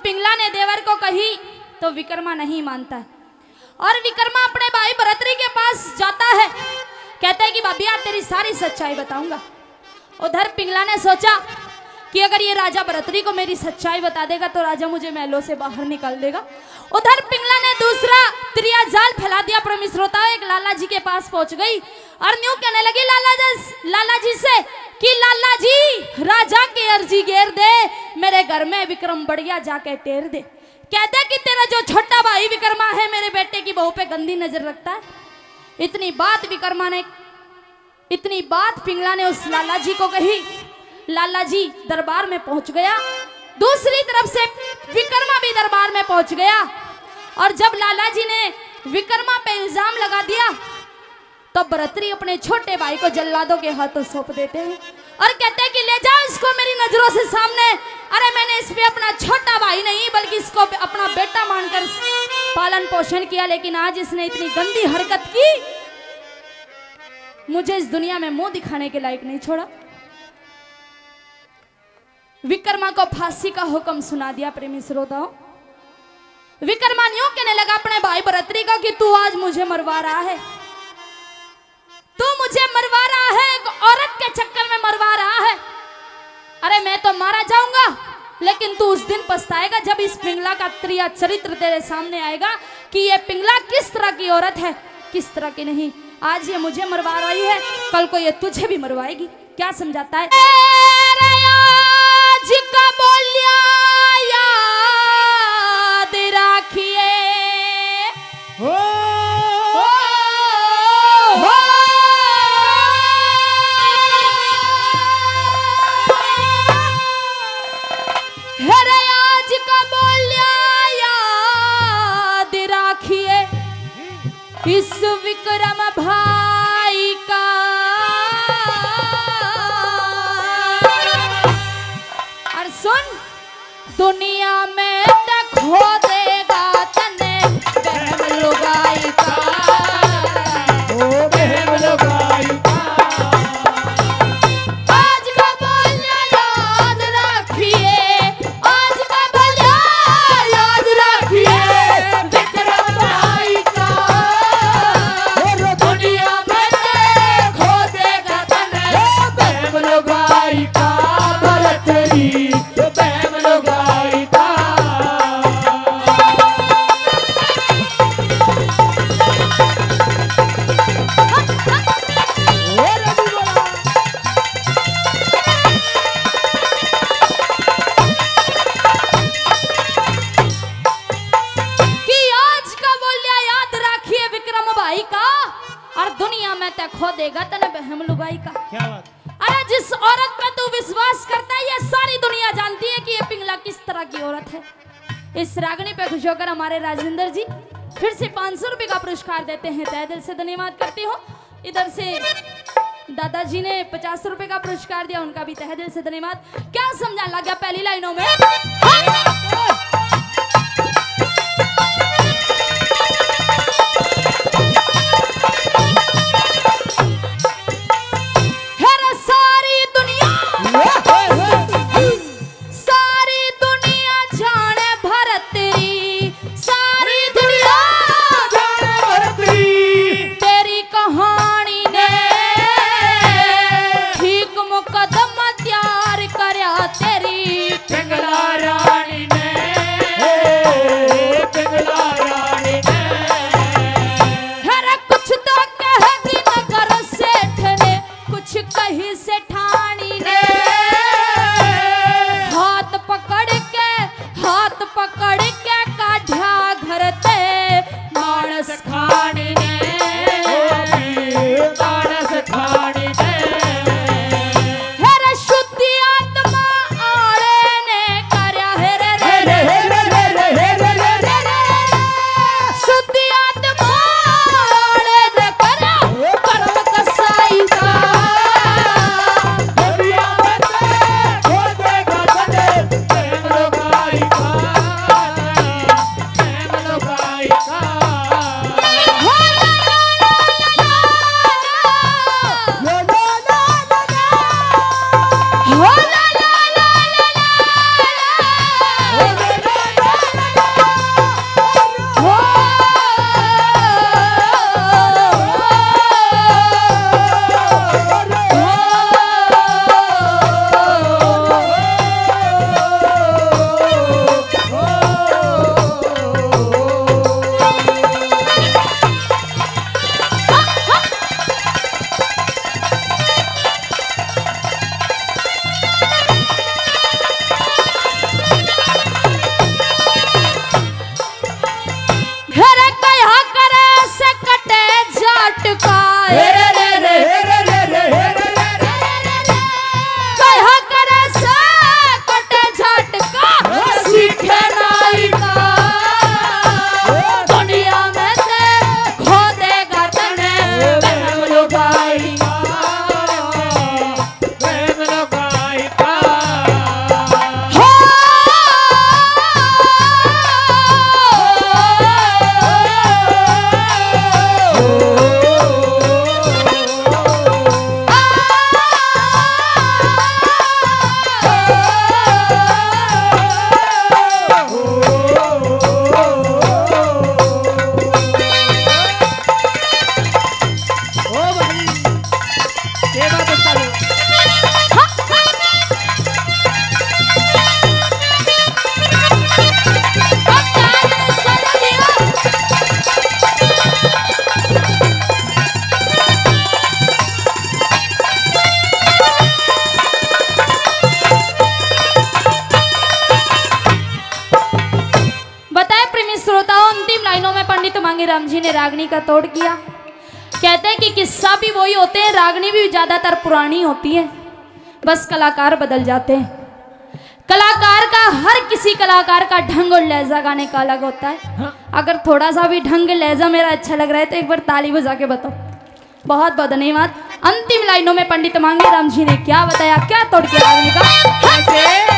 पिंगला ने देवर को कही तो विक्रमा नहीं मानता है और विक्रमा अपने भाई भरतरी के पास जाता है। कहता है कि भाभी आप तेरी सारी सच्चाई बताऊंगा। उधर पिंगला ने सोचा कि अगर ये राजा भरतरी को मेरी सच्चाई बता देगा तो राजा मुझे महलों से बाहर निकाल देगा। उधर पिंगला ने दूसरा त्रिया जाल फैला दिया। प्रेमी श्रोताओं, एक लाला जी के पास पहुंच गई और न्यू कहने लगी लाला जी से कि लाला जी राजा की अर्जी घेर दे, मेरे घर में विक्रम बढ़िया जाके टेर दे। कहते कि तेरा जो छोटा भाई विक्रमा है मेरे बेटे की बहू पे गंदी नजर रखता है। इतनी बात पिंगला ने उस लाला जी को कही। लाला जी दरबार में पहुंच गया। दूसरी तरफ से विक्रमा भी दरबार में पहुंच गया और जब लाला जी ने विक्रमा पे इल्जाम लगा दिया तो भरतरी अपने छोटे भाई को जल्लादों के हाथों सौंप देते हैं और कहते हैं कि ले जाओ इसको मेरी नजरों से सामने। अरे मैंने इस पे अपना छोटा भाई नहीं बल्कि इसको अपना बेटा मानकर पालन पोषण किया, लेकिन आज इसने इतनी गंदी हरकत की, मुझे इस दुनिया में मुंह दिखाने के लायक नहीं छोड़ा। विक्रमा को फांसी का हुक्म सुना दिया। प्रेमी श्रोताओं, विक्रमा यूं कहने लगा अपने भाई भरतरी का कि तू आज मुझे मरवा रहा है, तू मुझे मरवा रहा है, एक औरत के चक्कर में मरवा रहा है। अरे मैं तो मारा जाऊंगा, लेकिन तू उस दिन पछताएगा जब इस पिंगला का त्रिया चरित्र तेरे सामने आएगा कि ये पिंगला किस तरह की औरत है, किस तरह की नहीं। आज ये मुझे मरवा रही है, कल को ये तुझे भी मरवाएगी। क्या समझाता है? आज का बोलिया याद राखिए, आज का बोलिया याद राखिए इस विक्रम भाई का। और सुन, दुनिया में खो देगा तने बहम लुगाई का, ओ बहम लुगाई का। आज का बोलिया याद रखिए, आज का बोलिया याद रखिए विक्रम भाई का। दुनिया में खो देगा तने बहम लुगाई का, भरतरी बहम लुगाई का। और दुनिया में ते खो देगा तने बहम लुगाई का। क्या बात? अरे जिस औरत पे तू विश्वास करता है ये सारी दुनिया जानती है कि ये पिंगला किस तरह की औरत है। इस रागनी पे खुश होकर हमारे राजेंद्र जी फिर से 500 रुपए का पुरस्कार देते हैं। तहे दिल से धन्यवाद करती हूँ। इधर से दादाजी ने 50 रुपए का पुरस्कार दिया, उनका भी तहे दिल से धन्यवाद। क्या समझा लग गया पहली लाइनों में? पिंगला रानी लाइनों में पंडित मांगीराम जी ने रागनी का तोड़ किया। कहते हैं कि किस्सा भी वही होते हैं, रागनी भी ज्यादातर पुरानी होती है, बस कलाकार बदल जाते हैं। कलाकार का, हर किसी कलाकार का ढंग और लहजा गाने का अलग होता है। अगर थोड़ा सा भी ढंग लहजा मेरा अच्छा लग रहा है तो एक बार ताली बजा के बताओ। बहुत बहुत धन्यवाद। अंतिम लाइनों में पंडित मांगीराम जी ने क्या बताया, क्या तोड़ के रागनी का।